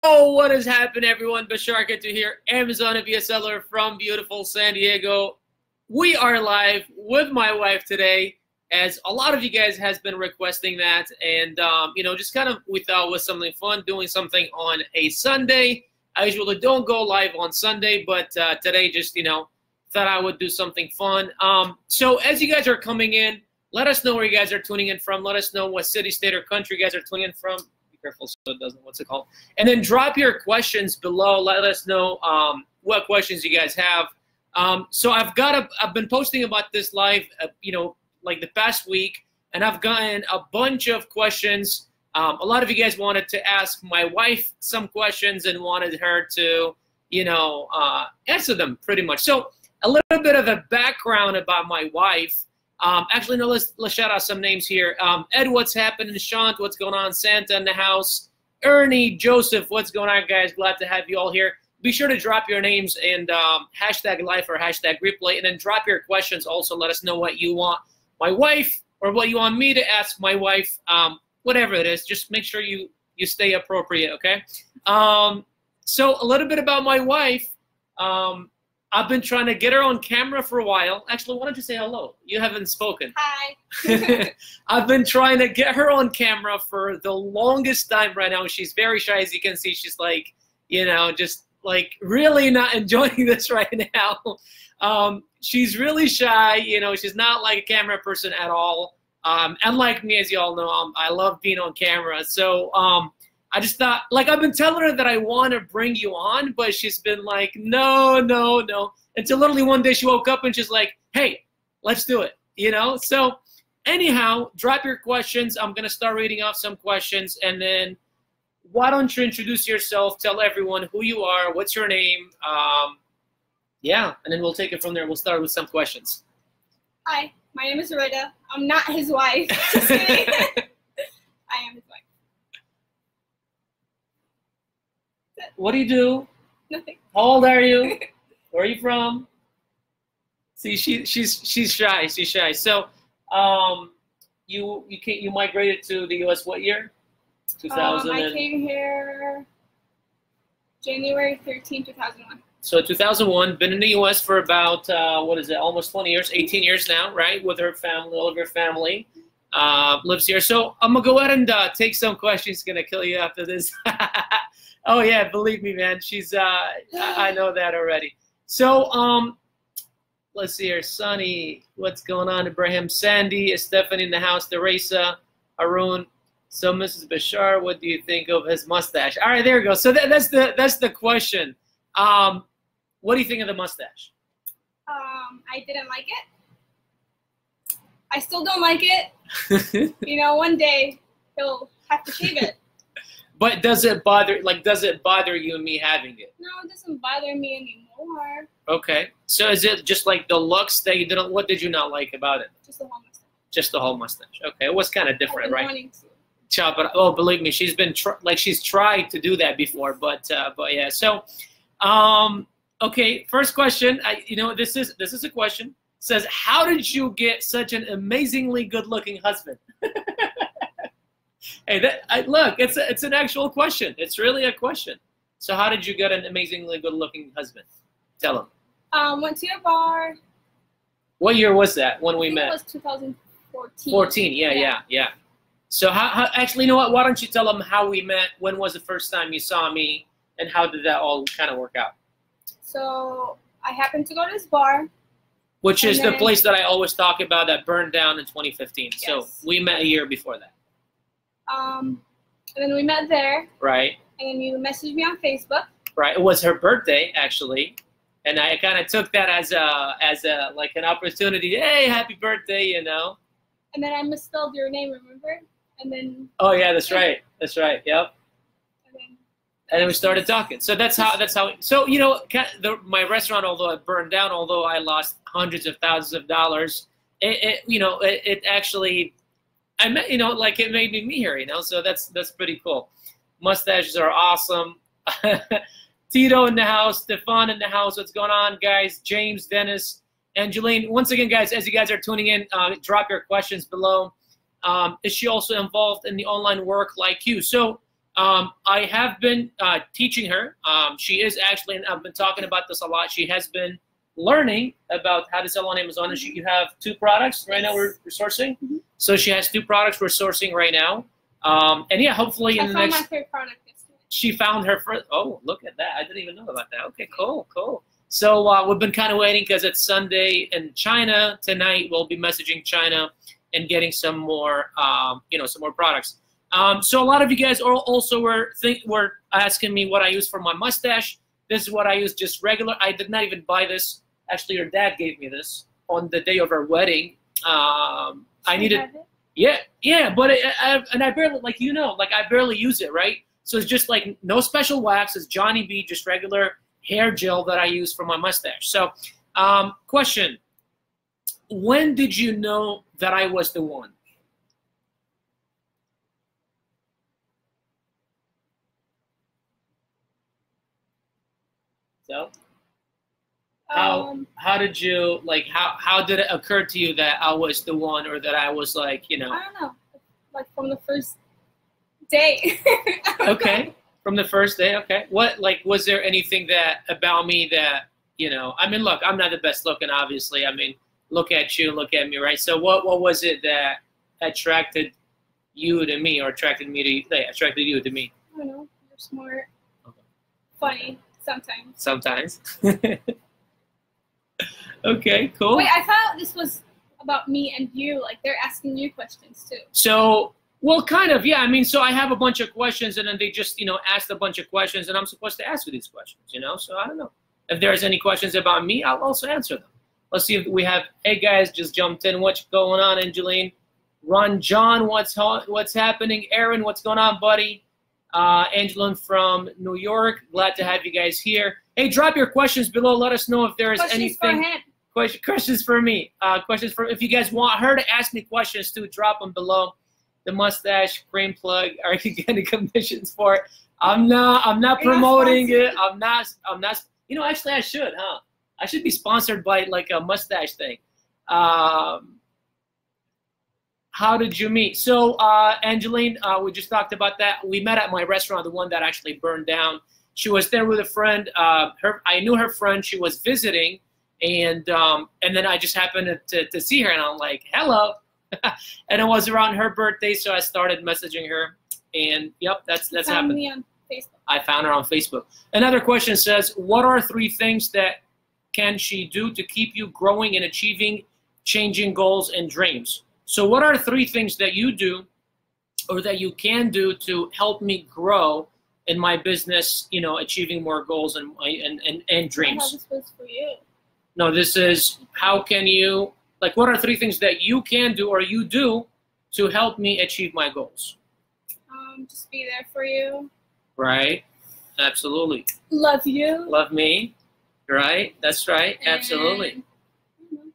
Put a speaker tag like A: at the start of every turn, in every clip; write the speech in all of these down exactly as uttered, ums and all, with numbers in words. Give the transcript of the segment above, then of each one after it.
A: Oh, what has happened, everyone? Bashar Katou here, Amazon F B A seller from beautiful San Diego. We are live with my wife today, as a lot of you guys has been requesting that, and um, you know, just kind of we thought was something fun, doing something on a Sunday. I usually don't go live on Sunday, but uh, today just you know thought I would do something fun. Um, so as you guys are coming in, let us know where you guys are tuning in from. Let us know what city, state, or country you guys are tuning in from. Careful so it doesn't, what's it called? And then drop your questions below. Let us know um, what questions you guys have. Um, so I've got a, I've been posting about this live, uh, you know, like the past week, and I've gotten a bunch of questions. Um, a lot of you guys wanted to ask my wife some questions and wanted her to, you know, uh, answer them pretty much. So a little bit of a background about my wife. Um, actually, no, let's, let's shout out some names here. Um, Ed, what's happening? Shant, what's going on? Santa in the house. Ernie, Joseph, what's going on, guys? Glad to have you all here. Be sure to drop your names and um, hashtag live or hashtag replay, and then drop your questions. Also, let us know what you want my wife or what you want me to ask my wife, um, whatever it is. Just make sure you, you stay appropriate, okay? Um, so a little bit about my wife. Um, I've been trying to get her on camera for a while. Actually, why don't you say hello? You haven't spoken.
B: Hi.
A: I've been trying to get her on camera for the longest time right now. She's very shy, as you can see. She's like, you know, just like really not enjoying this right now. Um, she's really shy. You know, she's not like a camera person at all. Um, unlike me, as you all know, um, I love being on camera. So, um, I just thought, like, I've been telling her that I want to bring you on, but she's been like, no, no, no. Until literally one day she woke up and she's like, hey, let's do it, you know? So anyhow, drop your questions. I'm going to start reading off some questions. And then why don't you introduce yourself, tell everyone who you are, what's your name. Um, yeah, and then we'll take it from there. We'll start with some questions.
B: Hi, my name is Rita. I'm not his wife. Just kidding. I am his wife.
A: What do you do?
B: Nothing.
A: How old are you? Where are you from? See, she she's she's shy. She's shy. So, um, you you came, you migrated to the U S what year? Two thousand.
B: Um, I came here January thirteenth, two thousand one.
A: So two thousand one. Been in the U S for about uh, what is it? Almost twenty years, eighteen years now, right? With her family, all of her family uh, lives here. So I'm gonna go ahead and uh, take some questions. Gonna kill you after this. Oh yeah, believe me, man. She's uh, I, I know that already. So um, let's see here. Sunny, what's going on? Ibrahim, Sandy, Stephanie in the house, Teresa, Arun. So Missus Bashar, what do you think of his mustache? All right, there we go. So that, that's the that's the question. Um, what do you think of the mustache?
B: Um, I didn't like it. I still don't like it. You know, one day he'll have to shave it.
A: But does it bother, like, does it bother you and me having it?
B: No, it doesn't bother me anymore.
A: Okay. So is it just like the looks that you didn't, what did you not like about it?
B: Just the whole mustache.
A: Just the whole mustache. Okay. It was kind of different,
B: I've been
A: right?
B: wanting to.
A: Chop it. Oh, believe me, she's been, tr like, she's tried to do that before, but, uh, but yeah. So, um, okay. First question, I, you know, this is, this is a question. It says, how did you get such an amazingly good looking husband? Hey, that, I, look, it's a, it's an actual question. It's really a question. So how did you get an amazingly good-looking husband? Tell him.
B: Um, went to a bar.
A: What year was that when we
B: I think
A: met?
B: It was two thousand fourteen.
A: fourteen, yeah, yeah, yeah, yeah. So how, how, actually, you know what? Why don't you tell them how we met? When was the first time you saw me? And how did that all kind of work out?
B: So I happened to go to this bar.
A: Which is
B: then,
A: the place that I always talk about that burned down in twenty fifteen.
B: Yes.
A: So we met a year before that.
B: Um, and then we met there.
A: Right.
B: And then you messaged me on Facebook.
A: Right. It was her birthday, actually. And I kind of took that as a, as a, like an opportunity. Hey, happy birthday, you know.
B: And then I misspelled your name, remember? And then.
A: Oh yeah, that's right. That's right. Yep.
B: And then,
A: and then we started talking. So that's how. That's how. So you know, the, my restaurant, although it burned down, although I lost hundreds of thousands of dollars, it, it you know, it, it actually, I met, you know, like it made me me here, you know. So that's that's pretty cool. Mustaches are awesome. Tito in the house, Stefan in the house. What's going on, guys? James, Dennis, and Jolene. Once again, guys, as you guys are tuning in, uh, drop your questions below. Um, is she also involved in the online work like you? So Um, I have been uh, teaching her. Um, she is actually, and I've been talking about this a lot. She has been learning about how to sell on Amazon. And she, you have two products right now we're, we're sourcing. Mm-hmm. So she has two products we're sourcing right now. Um, and yeah, hopefully in
B: I
A: the
B: found
A: next.
B: my third product yesterday.
A: She found her first. Oh, look at that! I didn't even know about that. Okay, cool, cool. So uh, we've been kind of waiting because it's Sunday in China. Tonight we'll be messaging China and getting some more, um, you know, some more products. Um, so a lot of you guys also were think were asking me what I use for my mustache. This is what I use, just regular. I did not even buy this. Actually, your dad gave me this on the day of our wedding. Um, I needed, yeah, yeah, but it, I, and I barely, like you know, like I barely use it, right? So it's just like no special wax. It's Johnny B, just regular hair gel that I use for my mustache. So, um, question: when did you know that I was the one? So. How
B: Um,
A: how did you like how how did it occur to you that I was the one, or that I was like, you know?
B: I don't know, like from the first day.
A: Okay, from the first day. Okay, what like was there anything that about me that you know? I mean, look, I'm not the best looking, obviously. I mean, look at you, look at me, right? So what what was it that attracted you to me, or attracted me to you? Yeah, attracted you to me?
B: I don't know. You're smart, okay. Funny sometimes.
A: Sometimes. Okay, cool.
B: Wait, I thought this was about me and you. Like, they're asking you questions, too.
A: So, well, kind of, yeah. I mean, so I have a bunch of questions, and then they just, you know, asked a bunch of questions, and I'm supposed to answer these questions, you know? So, I don't know. If there's any questions about me, I'll also answer them. Let's see if we have, hey, guys, just jumped in. What's going on, Angeline? Ron John, what's what's happening? Aaron, what's going on, buddy? Uh, Angeline from New York, glad to have you guys here. Hey, drop your questions below. Let us know if there is
B: questions
A: anything.
B: For him.
A: Question, questions for me. Uh, questions for if you guys want her to ask me questions too, drop them below. The mustache cream plug. Are you getting commissions for it? I'm not. I'm not
B: You're
A: promoting
B: not
A: it. I'm not. I'm not. You know, actually, I should, huh? I should be sponsored by like a mustache thing. Um, how did you meet? So, uh, Angeline, uh, we just talked about that. We met at my restaurant, the one that actually burned down. She was there with a friend. Uh, her, I knew her friend. She was visiting. And um, and then I just happened to, to, to see her, and I'm like, hello. And it was around her birthday, so I started messaging her. And, yep, that's that's
B: found
A: happened.
B: Me on Facebook.
A: I found her on Facebook. Another question says, what are three things that can she do to keep you growing and achieving changing goals and dreams? So what are three things that you do or that you can do to help me grow in my business, you know, achieving more goals and, and, and, and dreams?
B: I thought this was for you.
A: No, this is how can you, like, what are three things that you can do or you do to help me achieve my goals?
B: Um, just be there for you.
A: Right. Absolutely.
B: Love you.
A: Love me. Right. That's right.
B: And,
A: Absolutely.
B: mm-hmm.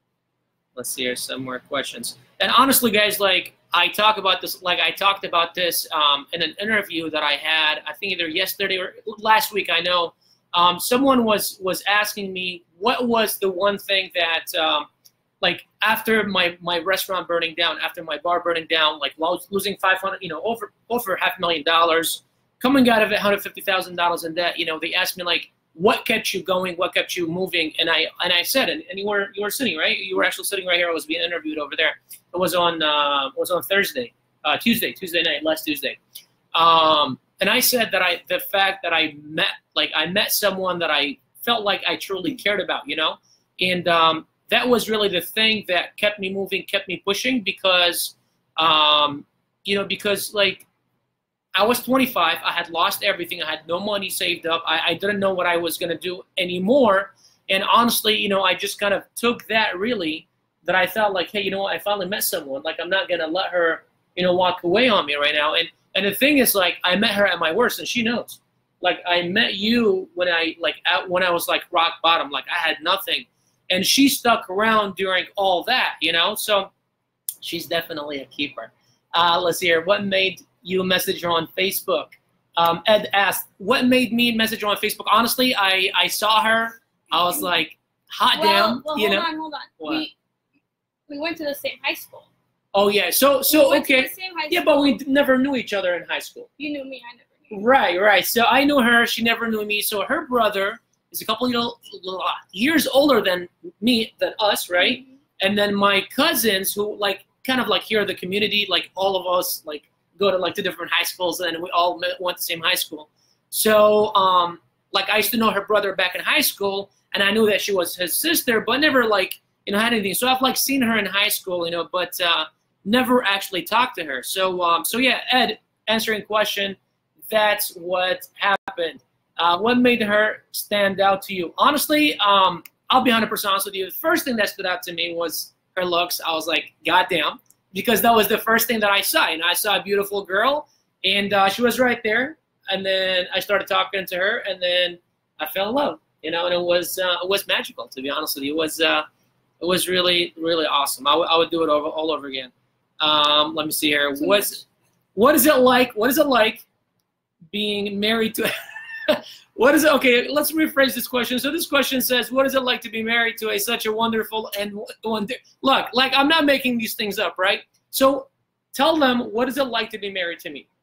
A: Let's see here some more questions. And honestly, guys, like I talk about this, like I talked about this um, in an interview that I had, I think either yesterday or last week, I know. Um, someone was was asking me what was the one thing that, um, like, after my, my restaurant burning down, after my bar burning down, like losing five hundred, you know, over over half a million dollars, coming out of it one hundred fifty thousand dollars in debt. You know, they asked me like, what kept you going? What kept you moving? And I and I said, and, and you were you were sitting right. You were actually sitting right here. I was being interviewed over there. It was on uh, it was on Thursday, uh, Tuesday, Tuesday night, last Tuesday. Um, And I said that I, the fact that I met, like I met someone that I felt like I truly cared about, you know, and um, that was really the thing that kept me moving, kept me pushing because, um, you know, because like I was twenty-five, I had lost everything, I had no money saved up, I, I didn't know what I was gonna do anymore, and honestly, you know, I just kind of took that really, that I felt like, hey, you know what, I finally met someone, like I'm not gonna let her, you know, walk away on me right now, and. And the thing is, like, I met her at my worst, and she knows. Like, I met you when I, like, at, when I was, like, rock bottom. Like, I had nothing. And she stuck around during all that, you know? So she's definitely a keeper. Uh, let's see here. What made you message her on Facebook? Um, Ed asked, what made me message her on Facebook? Honestly, I, I saw her. I was like, hot
B: well,
A: damn.
B: Well,
A: you
B: hold
A: know?
B: on, hold on.
A: What?
B: We, we went to the same high school.
A: Oh yeah. So
B: We
A: so
B: went to
A: okay.
B: the same high
A: Yeah,
B: school.
A: but we d- never knew each other in high school.
B: You knew me. I never knew you.
A: Right, right. So I knew her. She never knew me. So her brother is a couple little, little years older than me, than us, right?
B: Mhm.
A: And then my cousins, who like kind of like here in the community, like all of us, like go to like the different high schools, and we all met, went to the same high school. So um, like I used to know her brother back in high school, and I knew that she was his sister, but never like you know had anything. So I've like seen her in high school, you know, but uh, never actually talked to her. So um, so yeah, Ed, answering question, that's what happened. Uh, what made her stand out to you? Honestly, um, I'll be one hundred percent honest with you. The first thing that stood out to me was her looks. I was like, goddamn, because that was the first thing that I saw. You know, I saw a beautiful girl, and uh, she was right there. And then I started talking to her, and then I fell in love. You know, and it was uh, it was magical, to be honest with you. It was uh, it was really really awesome. I, w- I would do it over all over again. Um, let me see here. What's what is it like? What is it like being married to? What is it? Okay, let's rephrase this question. So this question says, what is it like to be married to a such a wonderful and wonder? Look, like I'm not making these things up, right? So tell them, what is it like to be married to me?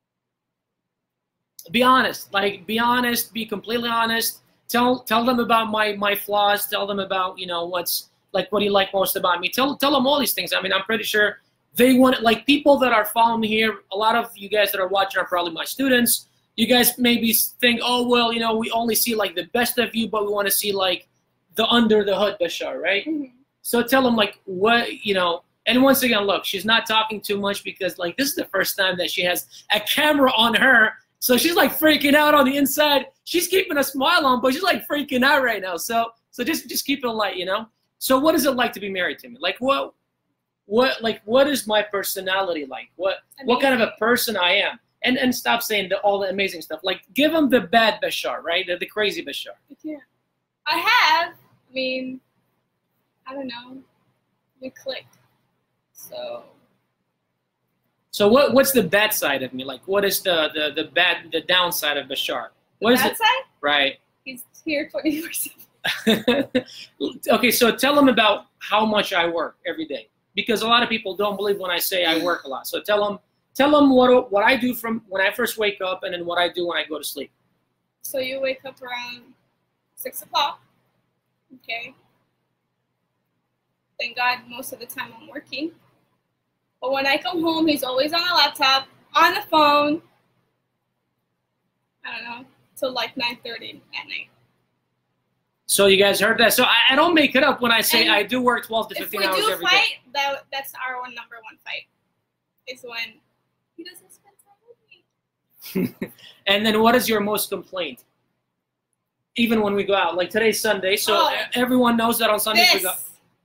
A: Be honest, like be honest, be completely honest. Tell tell them about my my flaws. Tell them about you know what's like what do you like most about me. Tell tell them all these things. I mean, I'm pretty sure they want like people that are following me here. A lot of you guys that are watching are probably my students. You guys maybe think, oh, well, you know, we only see like the best of you, but we want to see like the under the hood Bashar, right?
B: Mhm.
A: So tell them like what, you know, and once again, look, she's not talking too much because like this is the first time that she has a camera on her. So she's like freaking out on the inside. She's keeping a smile on, but she's like freaking out right now. So so just just keep it light, you know? So what is it like to be married to me? Like what what like what is my personality like? What what kind of a person I am? And and stop saying the, all the amazing stuff. Like, give them the bad Bashar, right? The, the crazy Bashar.
B: Yeah. I have. I mean, I don't know. We clicked. So.
A: So what what's the bad side of me? Like, what is the the, the bad the downside of Bashar? What is
B: Bad
A: it?
B: side?
A: Right.
B: He's here twenty-four seven.
A: Okay, so tell them about how much I work every day, because a lot of people don't believe when I say I work a lot. So tell them. Tell them what what I do from when I first wake up, and then what I do when I go to sleep.
B: So you wake up around six o'clock. Okay. Thank God most of the time I'm working. But when I come home, he's always on a laptop, on the phone. I don't know, till like nine thirty at night.
A: So you guys heard that. So I, I don't make it up when I say
B: And
A: I do work twelve to fifteen hours
B: If we
A: every
B: do
A: day.
B: fight, that that's our one number one fight. Is when he doesn't spend time with me.
A: And then what is your most complaint? Even when we go out, like today's Sunday, so
B: Oh.
A: everyone knows that on Sundays we
B: This.
A: go.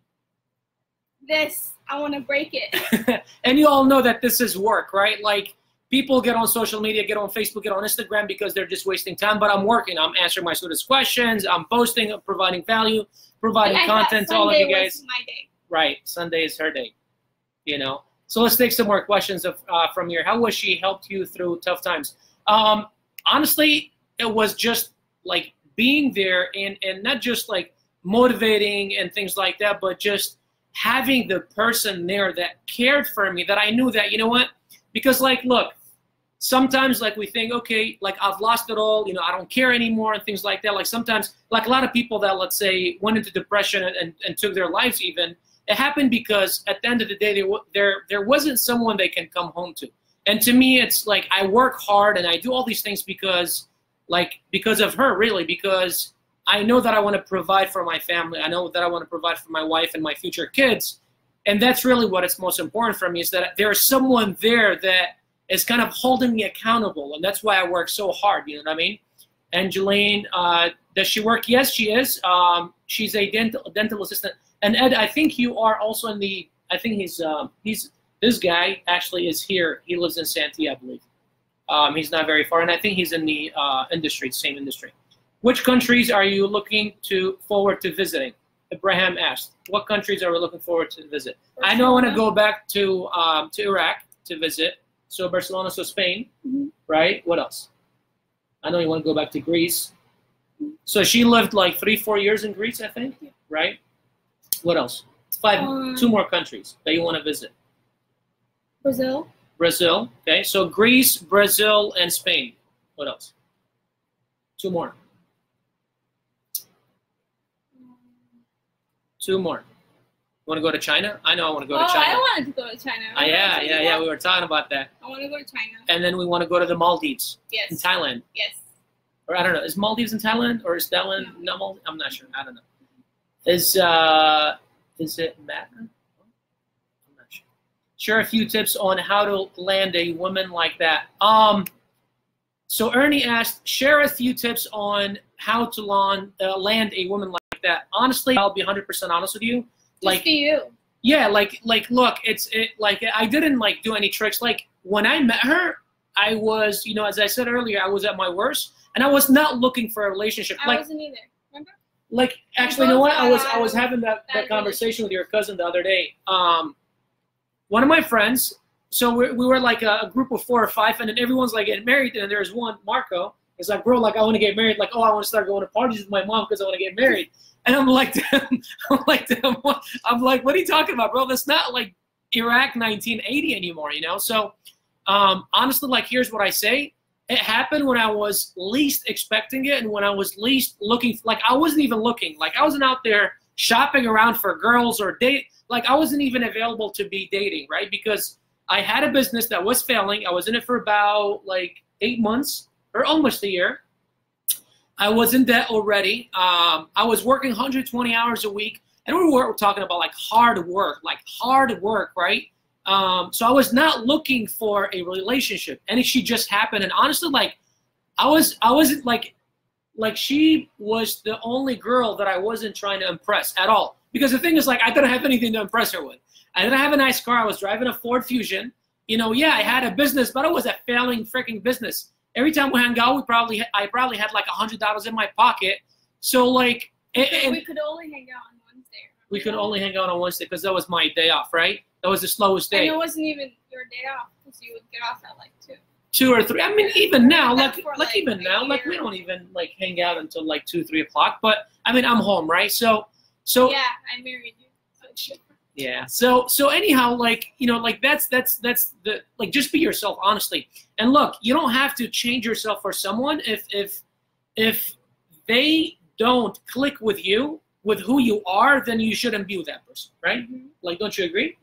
B: This. I want to break it.
A: And you all know that this is work, right? Like people get on social media, get on Facebook, get on Instagram because they're just wasting time. But I'm working. I'm answering my students' questions. I'm posting, I'm providing value, providing
B: And I thought
A: content to all of you
B: Sunday
A: guys.
B: was my day.
A: Right. Sunday is her day. You know. So let's take some more questions of, uh, from here. How was she helped you through tough times? Um, honestly, it was just like being there and, and not just like motivating and things like that, but just having the person there that cared for me, that I knew that, you know what? Because like, look, sometimes like we think, okay, like I've lost it all, you know, I don't care anymore and things like that. Like sometimes, like a lot of people that, let's say, went into depression and, and, and took their lives even, it happened because at the end of the day, there, there, there wasn't someone they can come home to. And to me, it's like I work hard and I do all these things because, like, because of her, really, because I know that I want to provide for my family. I know that I want to provide for my wife and my future kids. And that's really what is most important for me, is that there's someone there that is kind of holding me accountable. And that's why I work so hard, you know what I mean? Angeline, uh, does she work? Yes, she is. Um, she's a dental, dental assistant. And Ed, I think you are also in the, I think he's, um, he's, this guy actually is here. He lives in Santee, I believe. Um, he's not very far. And I think he's in the uh, industry, same industry. Which countries are you looking to forward to visiting? Ibrahim asked. What countries are we looking forward to visit? I know I want to go back to, um, to Iraq to visit. So Barcelona, so Spain,
B: Mm-hmm.
A: right? What else? I know you want to go back to Greece. So she lived like three, four years in Greece, I think,
B: Yeah.
A: right? What else? Five,
B: Um,
A: two more countries that you want to visit.
B: Brazil.
A: Brazil. Okay, so Greece, Brazil, and Spain. What else? Two more. Two more. You want to go to China? I know I want to go
B: oh,
A: to China.
B: I wanted to go to China.
A: Uh, yeah, yeah, yeah. We were talking about that.
B: I want to go to China.
A: And then we want to go to the Maldives.
B: Yes.
A: In Thailand.
B: Yes.
A: Or I don't know. Is Maldives in Thailand or is Thailand no, no Maldives? I'm not sure. I don't know. Is uh is it matter? I'm not sure. Share a few tips on how to land a woman like that. Um. So Ernie asked, share a few tips on how to land, uh, land a woman like that. Honestly, I'll be one hundred percent honest with you. Like,
B: Just be you.
A: Yeah, like, like, look, it's it, like I didn't like do any tricks. Like when I met her, I was, you know, as I said earlier, I was at my worst, and I was not looking for a relationship.
B: I
A: like,
B: wasn't either. Remember?
A: Like, actually, you know what? I was I was
B: that-
A: having that, that
B: that
A: conversation with your cousin the other day. Um, one of my friends. So we we were like a, a group of four or five, and then everyone's like getting married, and there's one, Marco. It's like, bro, like I want to get married. Like, oh, I want to start going to parties with my mom because I want to get married. And I'm like, I'm like, I'm like, what are you talking about, bro? That's not like Iraq nineteen eighty anymore, you know? So um, honestly, like, here's what I say. It happened when I was least expecting it and when I was least looking, like, I wasn't even looking. Like, I wasn't out there shopping around for girls or date. Like, I wasn't even available to be dating, right? Because I had a business that was failing. I was in it for about, like, eight months or almost a year. I was in debt already. Um, I was working one hundred twenty hours a week, and we were talking about like hard work, like hard work, right? Um, so I was not looking for a relationship, and she just happened. And honestly, like I was, I wasn't like, like she was the only girl that I wasn't trying to impress at all. Because the thing is, like, I didn't have anything to impress her with. I didn't have a nice car. I was driving a Ford Fusion. You know, yeah, I had a business, but it was a failing freaking business. Every time we hung out, we probably I probably had like a hundred dollars in my pocket. So like, and, and
B: we could only hang out on Wednesday.
A: We could only hang out on Wednesday because that was my day off, right? That was the slowest day.
B: And it wasn't even your day off because you would get off at like two.
A: Two or three. I mean, even now, like,
B: For,
A: like
B: like,
A: even
B: a
A: now, like we
B: year.
A: don't even like hang out until like two, three o'clock. But I mean, I'm home, right? So, so
B: Yeah, I married you. So it's different.
A: yeah. So so anyhow, like, you know, like that's that's that's the like just be yourself, honestly. And look, you don't have to change yourself for someone if if if they don't click with you, with who you are, then you shouldn't be with that person, right?
B: Mm-hmm.
A: Like, don't you agree?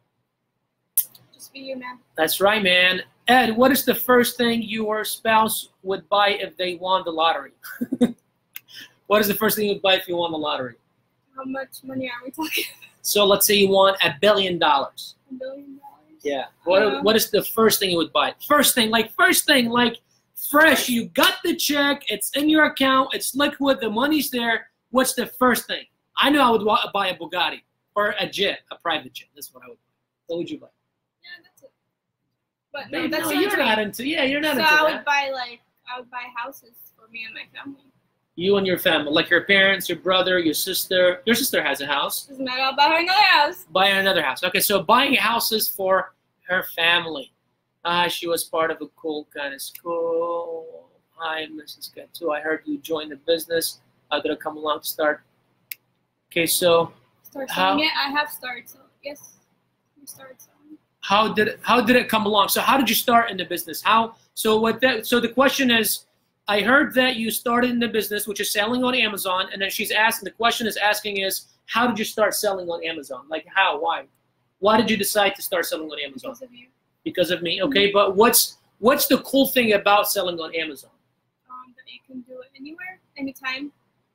B: Just be you, man.
A: That's right, man. Ed, what is the first thing your spouse would buy if they won the lottery? What is the first thing you'd buy if you won the lottery?
B: How much money are we talking?
A: So let's say you won a billion dollars.
B: A billion dollars?
A: Yeah. What
B: Um,
A: What is the first thing you would buy? First thing, like first thing, like fresh. You got the check. It's in your account. It's liquid. The money's there. What's the first thing? I know I would wa- buy a Bugatti or a jet, a private jet. That's what I would buy. What would you buy?
B: Yeah, that's it. But no,
A: Babe,
B: that's
A: no,
B: not
A: you're
B: true.
A: not into. Yeah, you're not
B: So
A: into
B: I
A: that.
B: would buy like I would buy houses for me and my family.
A: You and your family, like your parents, your brother, your sister. Your sister has a house.
B: Doesn't matter. I'll buy her another house.
A: Buying another house. Okay, so buying houses for her family. Uh, she was part of a cool kind of school. Hi, Missus Gatu. I heard you joined the business. I'm gonna come along to start. Okay, so
B: Start
A: How-
B: selling it. I have started. So yes, we started selling.
A: how did it, how did it come along? So how did you start in the business? How so what that so the question is, I heard that you started in the business, which is selling on Amazon, and then she's asking the question is asking is how did you start selling on Amazon? Like how? Why? Why did you decide to start selling on Amazon?
B: Because of you.
A: Because of me. Okay, but what's what's the cool thing about selling on Amazon?
B: Um, that you can do it anywhere, anytime.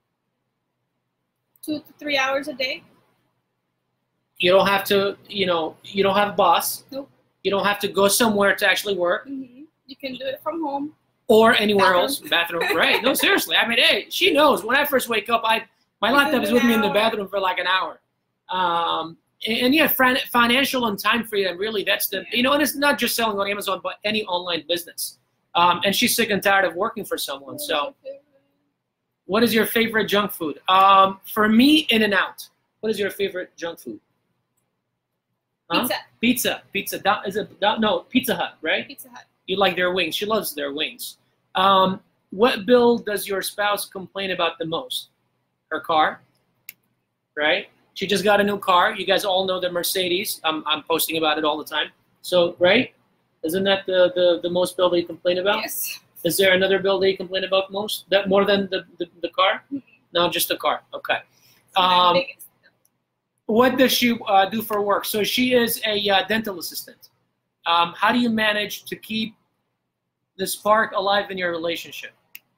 B: Two to three hours a day.
A: You don't have to, you know, you don't have a boss.
B: Nope.
A: You don't have to go somewhere to actually work
B: Mm-hmm. You can do it from home.
A: or anywhere
B: Bathroom.
A: else. Bathroom, right? No, seriously. I mean, hey, she knows. When I first wake up, I my
B: Within
A: laptop is
B: an
A: with me in the
B: hour.
A: bathroom for like an hour. Um, and, and yeah, fran- financial and time freedom. Really, that's the you know, and it's not just selling on Amazon, but any online business. Um, and she's sick and tired of working for someone. So, what is your favorite junk food? Um, for me, In-N-Out. What is your favorite junk food? Huh?
B: Pizza.
A: Pizza. Pizza. That is it. That, no, Pizza Hut, right?
B: Pizza Hut.
A: You like their wings. She loves their wings. Um, what bill does your spouse complain about the most? Her car, right? She just got a new car. You guys all know the Mercedes. I'm, I'm posting about it all the time. So, right? Isn't that the, the, the most bill that you complain about?
B: Yes.
A: Is there another bill that you complain about most? That more than the, the, the car?
B: Mm-hmm.
A: No, just the car. Okay.
B: It's my
A: Um,
B: biggest.
A: what does she uh, do for work? So she is a uh, dental assistant. Um, how do you manage to keep the spark alive in your relationship?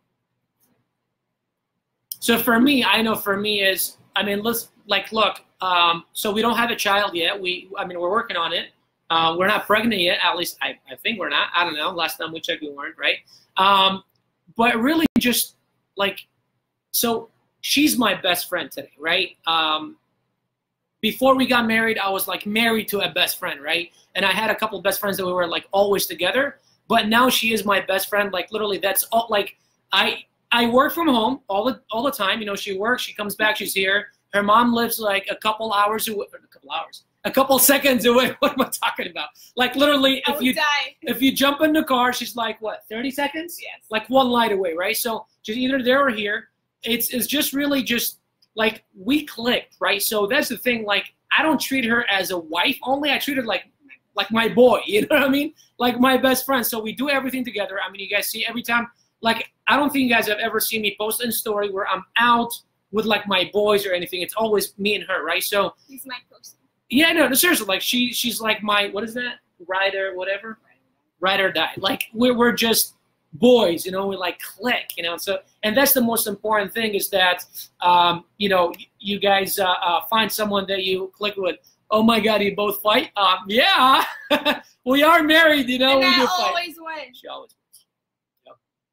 A: So for me, I know for me is, I mean, let's like, look, um, so we don't have a child yet. We, I mean, we're working on it. Uh, we're not pregnant yet. At least I, I think we're not. I don't know. Last time we checked, we weren't, right? Um, but really just like, so she's my best friend today, right? Um, before we got married, I was like married to a best friend, right? And I had a couple of best friends that we were like always together. But now she is my best friend. Like literally, that's all. Like I, I work from home all the all the time. You know, she works, she comes back, she's here. Her mom lives like a couple hours away, a couple hours, a couple seconds away. What am I talking about? Like literally,
B: I
A: if
B: would
A: you
B: die.
A: if you jump in the car, she's like what, thirty seconds?
B: Yes.
A: Like one light away, right? So she's either there or here. It's it's just really just like we clicked, right? So that's the thing. Like I don't treat her as a wife only. I treat her like like my boy. You know what I mean? Like my best friend. So we do everything together. I mean, you guys see every time. Like I don't think you guys have ever seen me post a story where I'm out with like my boys or anything. It's always me and her, right? So
B: He's my person.
A: yeah, no, no, seriously. Like she she's like my, what is that? Ride or whatever. Ride or die. Like we're we're just boys, you know. We like click, you know. So and that's the most important thing is that um, you know, you guys uh, uh, find someone that you click with. Oh my God, you both fight? Um, yeah, we are married, you know.
B: And
A: we
B: I
A: do fight.
B: always win.
A: She always wins. Yep.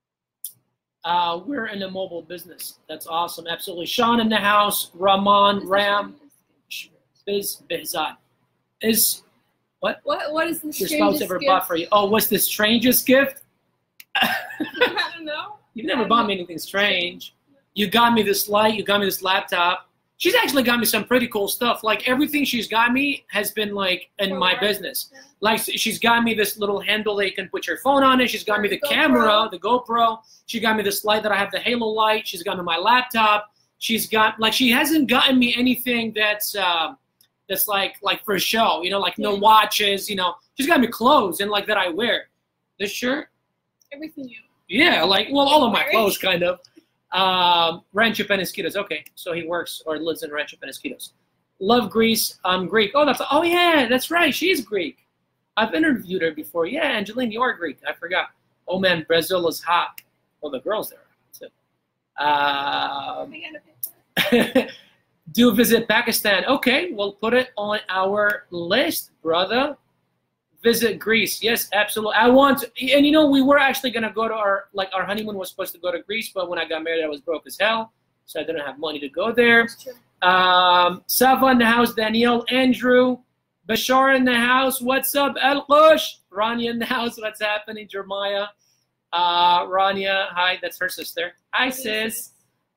A: Uh, we're in the mobile business. That's awesome. Absolutely. Sean in the house. Rahman, Ram, Biz, Bizat. Is what?
B: What? What is the
A: Your
B: strangest
A: spouse ever
B: gift?
A: bought for you? Oh, what's the strangest gift?
B: I don't know.
A: You've never bought me anything strange. You got me this light. You got me this laptop. She's actually got me some pretty cool stuff. Like everything she's got me has been like in
B: For
A: my
B: work.
A: business.
B: Yeah.
A: Like she's got me this little handle that you can put your phone on it. She's got me the
B: GoPro.
A: camera, the GoPro. She got me this light that I have the Halo light. She's got me my laptop. She's got like she hasn't gotten me anything that's uh, that's like like for show. You know, like no
B: Yeah.
A: watches. You know, she's got me clothes and like that I wear. This shirt.
B: Everything you.
A: Yeah, like well, all of my
B: Wearing.
A: clothes kind of. Um, Rancho Penasquitos. Okay, so he works or lives in Rancho Penasquitos. Love Greece. I'm Greek. Oh, that's oh yeah, that's right. She's Greek. I've interviewed her before. Yeah, Angeline, you are Greek. I forgot. Oh man, Brazil is hot. Well, the girls there are hot too. Um,
B: I got a picture.
A: do visit Pakistan. Okay, we'll put it on our list, brother. Visit Greece. Yes, absolutely. I want to, and you know, we were actually gonna go to our like our honeymoon was supposed to go to Greece, but when I got married, I was broke as hell, so I didn't have money to go there.
B: That's true.
A: Um, Sava in the house, Danielle, Andrew, Bashar in the house. What's up, El Qush? Rania in the house. What's happening, Jeremiah? Uh, Rania, hi, that's her sister. Hi, sis.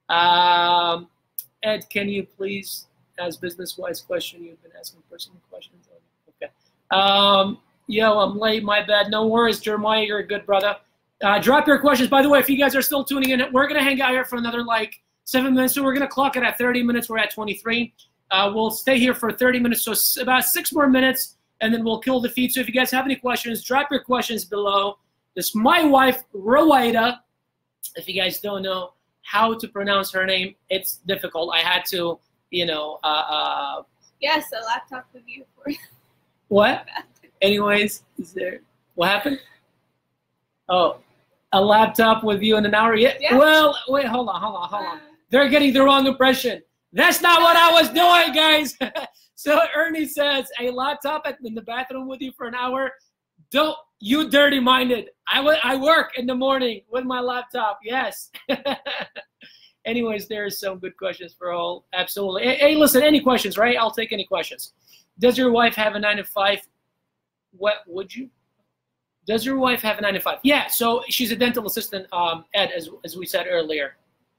A: Um, Ed, can you please ask business-wise question? You've been asking personal questions. Okay. Um, yo, I'm late. My bad. No worries, Jeremiah. You're a good brother. Uh, drop your questions. By the way, if you guys are still tuning in, we're gonna hang out here for another like seven minutes. So we're gonna clock it at thirty minutes. We're at twenty-three. Uh, we'll stay here for thirty minutes, so s- about six more minutes, and then we'll kill the feed. So if you guys have any questions, drop your questions below. This is my wife, Rowaida. If you guys don't know how to pronounce her name, it's difficult. I had to, you know, uh, uh,
B: Yes, a laptop with you for.
A: what? Anyways, is there, what happened? Oh, a laptop with you in an hour? Yeah.
B: Yeah.
A: Well, wait, hold on, hold on, hold on. They're getting the wrong impression. That's not what I was doing, guys. So Ernie says, a laptop at, in the bathroom with you for an hour. Don't, you dirty-minded. I, w- I work in the morning with my laptop, yes. Anyways, there's some good questions for all. Absolutely. Hey, hey, listen, any questions, right? I'll take any questions. Does your wife have a nine to five? What would you? Does your wife have a nine to five? Yeah, so she's a dental assistant, um, Ed, as, as we said earlier.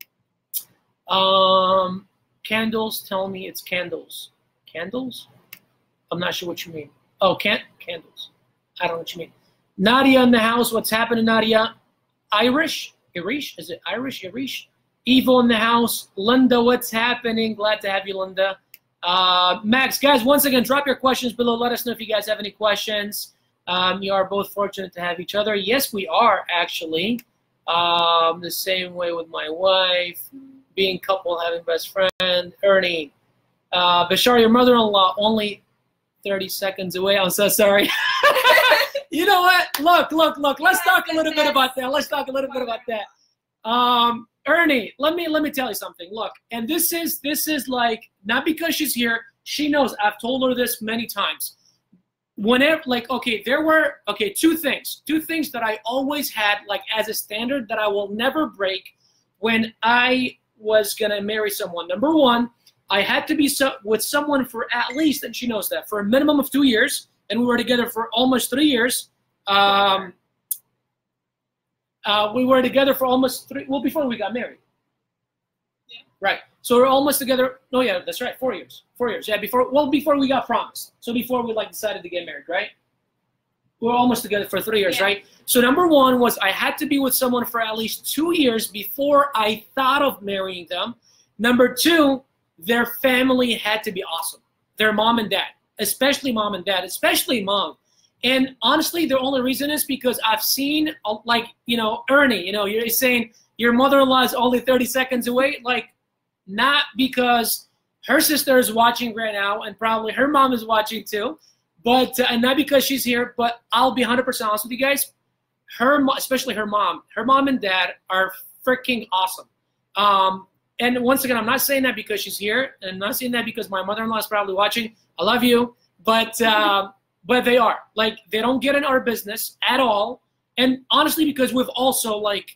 A: Um, candles, tell me it's candles. Candles? I'm not sure what you mean. Oh, can candles. I don't know what you mean. Nadia in the house. What's happening, Nadia? Irish? Irish? Is it Irish? Irish? Evo in the house. Linda, what's happening? Glad to have you, Linda. Uh, Max, guys, once again, drop your questions below. Let us know if you guys have any questions. Um, you are both fortunate to have each other. Yes, we are actually. Um, the same way with my wife, being couple, having best friend, Ernie. Uh, Bashar, your mother-in-law, only thirty seconds away. I'm so sorry. You know what? Look, look, look. Let's talk a little bit about that. Let's talk a little bit about that. Um, Ernie, let me let me tell you something. Look, and this is this is like not because she's here. She knows. I've told her this many times. Whenever, like, okay, there were okay two things, two things that I always had like as a standard that I will never break when I was gonna marry someone. Number one, I had to be so, with someone for at least, and she knows that, for a minimum of two years, and we were together for almost three years. Um, uh, we were together for almost three, well, before we got married.
B: Yeah.
A: Right. So we're almost together. No, yeah, that's right. Four years. Four years. Yeah, before, well, before we got promised. So before we like decided to get married, right? We were almost together for three years, yeah. Right? So number one was I had to be with someone for at least two years before I thought of marrying them. Number two, their family had to be awesome. Their mom and dad, especially mom and dad, especially mom. And honestly, the only reason is because I've seen, uh, like, you know, Ernie, you know, you're saying your mother-in-law is only thirty seconds away. Like, not because her sister is watching right now and probably her mom is watching too, but, uh, and not because she's here, but I'll be one hundred percent honest with you guys. Her, especially her mom, her mom and dad are freaking awesome. Um, And once again, I'm not saying that because she's here, and I'm not saying that because my mother-in-law is probably watching. I love you, but uh, but they are. Like, they don't get in our business at all. And honestly, because we've also, like,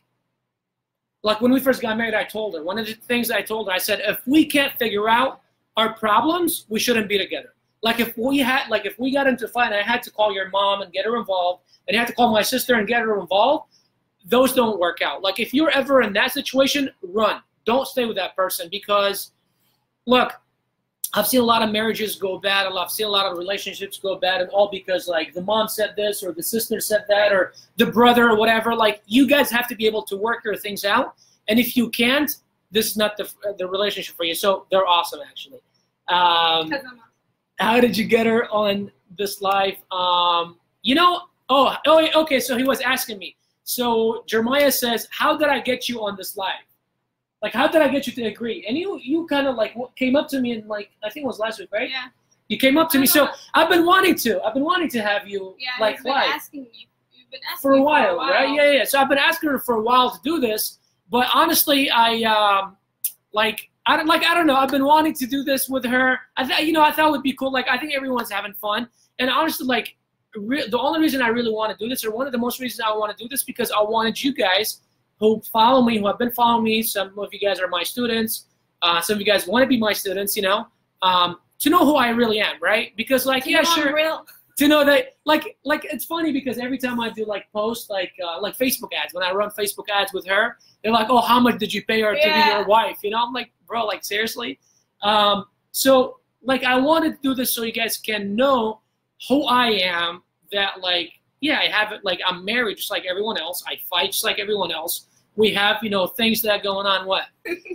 A: like when we first got married, I told her, one of the things I told her, I said, if we can't figure out our problems, we shouldn't be together. Like, if we had, like, if we got into a fight and I had to call your mom and get her involved, and I had to call my sister and get her involved, those don't work out. Like, if you're ever in that situation, run. Don't stay with that person because, look, I've seen a lot of marriages go bad. I've seen a lot of relationships go bad, and all because, like, the mom said this or the sister said that or the brother or whatever. Like, you guys have to be able to work your things out. And if you can't, this is not the, the relationship for you. So they're awesome, actually. Um, how did you get her on this live? Um, you know, oh, oh, okay, so he was asking me. So Jeremiah says, how did I get you on this live? Like, how did I get you to agree? And you you kind of, like, came up to me and, like, I think it was last week, right?
B: Yeah.
A: You came up to me. So I've been wanting to. I've been wanting to have you,
B: yeah,
A: like,
B: you've been
A: live.
B: asking me. You've been asking
A: for a
B: me
A: while,
B: for a while,
A: right? Yeah, yeah. So I've been asking her for a while to do this. But honestly, I, um, like, I don't, like, I don't know. I've been wanting to do this with her. I thought, you know, I thought it would be cool. Like, I think everyone's having fun. And honestly, like, re the only reason I really want to do this, or one of the most reasons I want to do this, because I wanted you guys who follow me, who have been following me, some of you guys are my students, uh, some of you guys want to be my students, you know, um, to know who I really am, right? Because, like, yeah, sure,
B: real.
A: to know that, like, like it's funny because every time I do, like, post, like, uh, like Facebook ads, when I run Facebook ads with her, they're like, oh, how much did you pay her
B: yeah.
A: to be your wife? You know, I'm like, bro, like, seriously? Um, so, like, I wanted to do this so you guys can know who I am, that, like, yeah, I have it, like, I'm married just like everyone else. I fight just like everyone else. We have, you know, things that are going on. What?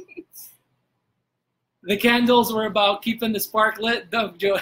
A: The candles were about keeping the spark lit. No, Joe.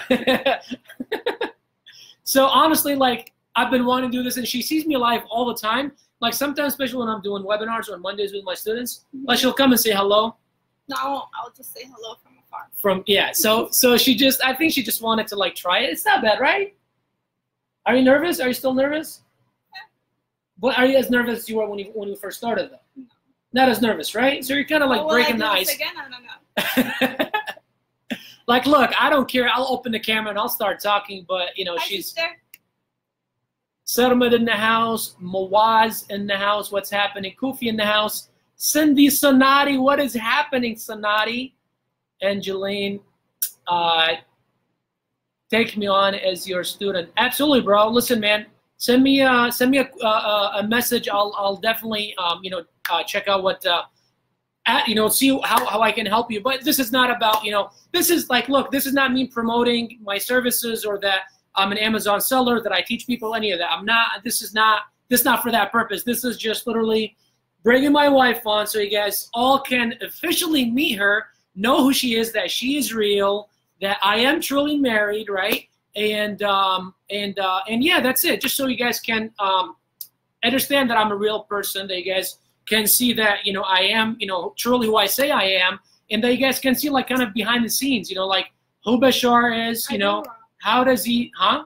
A: So honestly, like, I've been wanting to do this, and she sees me live all the time. Like, sometimes, especially when I'm doing webinars on Mondays with my students, like, she'll come and say hello.
B: No, I won't. I'll just say hello from afar.
A: From yeah. So so she just, I think she just wanted to, like, try it. It's not bad, right? Are you nervous? Are you still nervous? But are you as nervous as you were when you when you first started, though? No. Not as nervous, right? So you're kind of like
B: oh,
A: breaking
B: well,
A: the ice.
B: Again, I don't know.
A: Like, look, I don't care. I'll open the camera and I'll start talking, but, you know,
B: Hi,
A: she's
B: sister.
A: Settlement in the house, Mawaz in the house. What's happening? Kufi in the house. Cindy Sonati, what is happening, Sonati? Angeline, uh, take me on as your student. Absolutely, bro. Listen, man. Send me uh send me a uh, a message. I'll I'll definitely um you know uh, check out what uh at, you know see how how I can help you. But this is not about you know this is like look this is not me promoting my services or that I'm an Amazon seller, that I teach people, any of that. I'm not. This is not this is not for that purpose. This is just literally bringing my wife on so you guys all can officially meet her, know who she is, that she is real, that I am truly married, right? And um, and uh, and yeah, that's it. Just so you guys can um, understand that I'm a real person. That you guys can see that, you know, I am, you know, truly who I say I am, and that you guys can see like kind of behind the scenes, you know, like who Bashar is, you know, how does he, huh?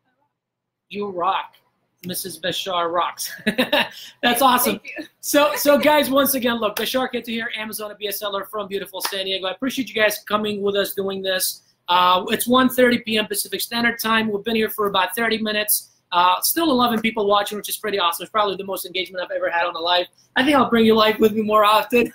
A: You rock. Missus Bashar rocks. That's awesome. So, so guys, once again, look, Bashar Kato here, Amazon B S L R from beautiful San Diego. I appreciate you guys coming with us doing this. Uh, it's one thirty p m Pacific Standard Time. We've been here for about thirty minutes. Uh, still eleven people watching, which is pretty awesome. It's probably the most engagement I've ever had on a live. I think I'll bring you live with me more often.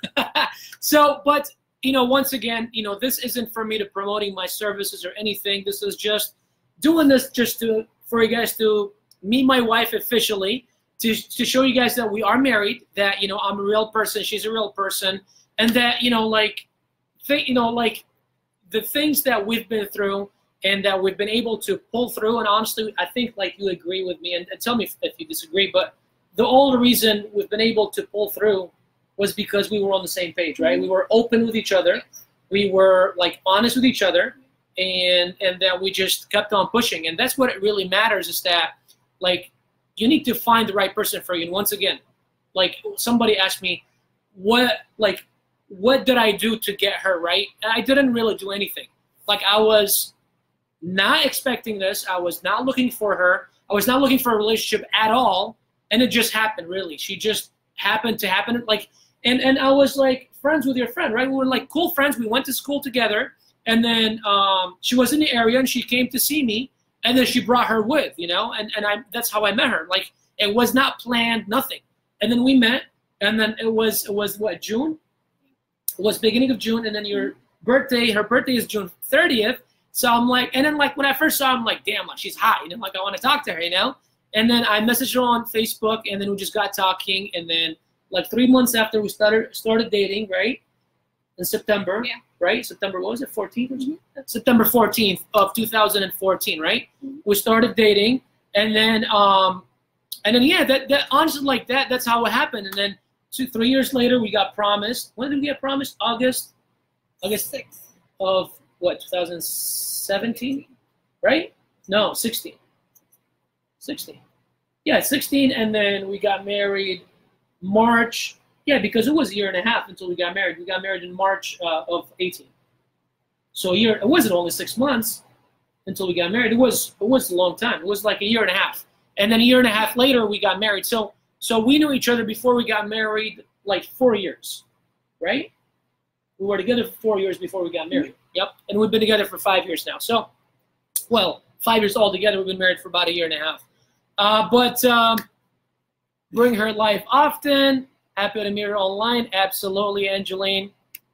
A: So, but, you know, once again, you know, this isn't for me to promoting my services or anything. This is just doing this just to for you guys to meet my wife officially, to, to show you guys that we are married, that, you know, I'm a real person, she's a real person, and that, you know, like, th you know, like, the things that we've been through and that we've been able to pull through, and honestly, I think, like, you agree with me, and, and tell me if, if you disagree, but the only reason we've been able to pull through was because we were on the same page, right? We were open with each other. We were, like, honest with each other, and, and that we just kept on pushing, and that's what it really matters, is that, like, you need to find the right person for you. And once again, like, somebody asked me, what, like, what did I do to get her, right? And I didn't really do anything. Like, I was not expecting this. I was not looking for her. I was not looking for a relationship at all. And it just happened, really. She just happened to happen. Like, and, and I was, like, friends with your friend, right? We were, like, cool friends. We went to school together. And then um, she was in the area, and she came to see me. And then she brought her with, you know, and, and I that's how I met her. Like, it was not planned, nothing. And then we met, and then it was, it was what, June? It was beginning of June, and then your birthday, her birthday is June thirtieth. So I'm like, and then, like, when I first saw her, I'm like, damn, like, she's hot, you know, like, I want to talk to her, you know? And then I messaged her on Facebook, and then we just got talking, and then, like, three months after we started started dating, right? In September, yeah. Right? September, what was it, fourteenth? Mm-hmm. September fourteenth of two thousand fourteen, right? Mm-hmm. We started dating, and then, um, and then, yeah, that, that honestly, like, that, that's how it happened. And then two, three years later, we got promised. When did we get promised? August, August sixth of what, two thousand seventeen, right? No, sixteen. sixteen. Yeah, sixteen, and then we got married March. Yeah, because it was a year and a half until we got married. We got married in March uh, of eighteen. So a year, it wasn't only six months until we got married. It was it was a long time. It was like a year and a half. And then a year and a half later, we got married. So so we knew each other before we got married, like four years, right? We were together for four years before we got married. Yep. And we've been together for five years now. So, well, five years altogether. We've been married for about a year and a half. Uh, but um, bring her life often. Happy to meet her online. Absolutely, Angeline.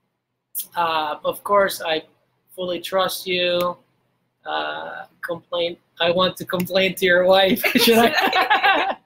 A: Uh, of course, I fully trust you. Uh, complain. I want to complain to your wife. Should I?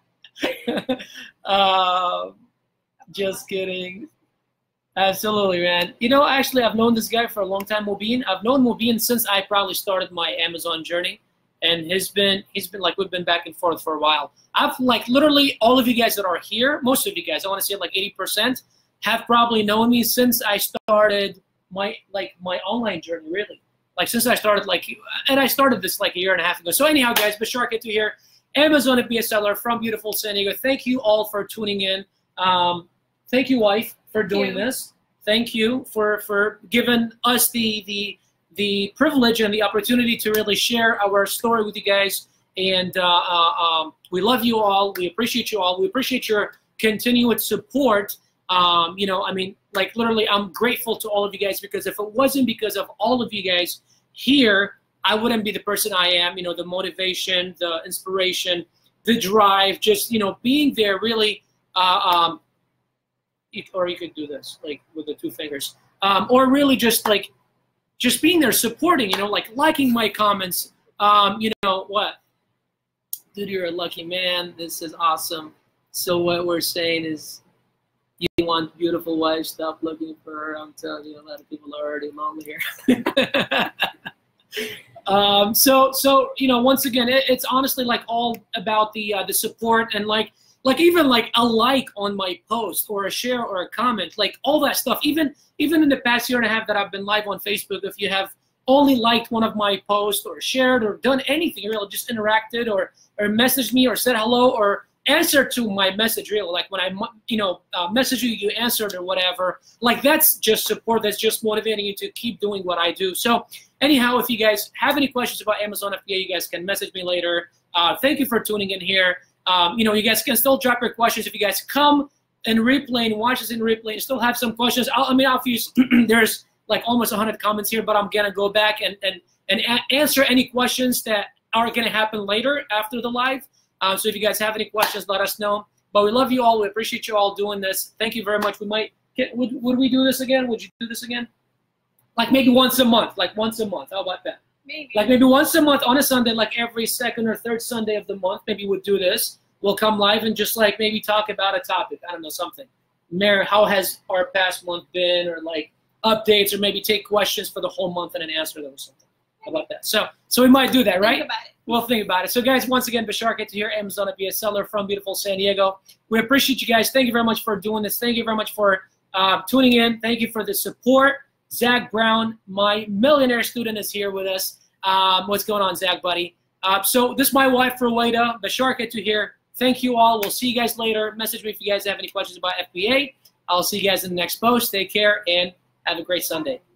A: uh, just kidding. Absolutely, man. You know, actually, I've known this guy for a long time, Mubin. I've known Mubin since I probably started my Amazon journey. And he's been, he's been like, we've been back and forth for a while. I've like literally all of you guys that are here, most of you guys, I want to say like eighty percent, have probably known me since I started my, like my online journey, really. Like since I started like, and I started this like a year and a half ago. So anyhow, guys, Bashar Kato here, Amazon B S L R from beautiful San Diego. Thank you all for tuning in. Um, thank you, wife, for doing this. Thank you for, for giving us the, the, the privilege and the opportunity to really share our story with you guys. And uh, uh, um, we love you all. We appreciate you all. We appreciate your continued support. Um, you know, I mean, like literally, I'm grateful to all of you guys, because if it wasn't because of all of you guys here, I wouldn't be the person I am. You know, the motivation, the inspiration, the drive, just, you know, being there really, uh, um, you, or you could do this like with the two fingers, um, or really just like, just being there, supporting, you know, like liking my comments. Um, you know what? Dude, you're a lucky man. This is awesome. So what we're saying is, you want beautiful wife, stop looking for her. I'm telling you, a lot of people are already lonely here. um, so, so you know, once again, it, it's honestly like all about the uh, the support, and like like even like a like on my post or a share or a comment, like all that stuff. Even even in the past year and a half that I've been live on Facebook, if you have
C: only liked one of my posts or shared or done anything, really just interacted or or messaged me or said hello or answered to my message, really, like when I you know uh, message you, you answered or whatever, like that's just support, that's just motivating you to keep doing what I do. So anyhow, if you guys have any questions about Amazon F B A, you guys can message me later. Uh, thank you for tuning in here. Um, you know, you guys can still drop your questions. If you guys come and replay and watch this in replay and still have some questions, I'll, I mean, obviously there's like almost one hundred comments here, but I'm gonna go back and and and a answer any questions that are gonna happen later after the live. Um, so if you guys have any questions, let us know. But we love you all. We appreciate you all doing this. Thank you very much. We might get, would would we do this again? Would you do this again? Like maybe once a month. Like once a month. How about that?
B: Maybe.
C: Like maybe once a month on a Sunday, like every second or third Sunday of the month, maybe we'll do this. We'll come live and just like maybe talk about a topic. I don't know, something. Mayor, how has our past month been, or like updates, or maybe take questions for the whole month and then answer them or something. How about that? So so we might do that, right?
B: Think about it.
C: We'll think about it. So guys, once again, Bashar Kato here, Amazon F B A seller from beautiful San Diego. We appreciate you guys. Thank you very much for doing this. Thank you very much for uh, tuning in. Thank you for the support. Zach Brown, my millionaire student, is here with us. Um, what's going on, Zach, buddy? Uh, so this is my wife, Ruwaida. Bashar Kato here. Thank you all. We'll see you guys later. Message me if you guys have any questions about F B A. I'll see you guys in the next post. Take care and have a great Sunday.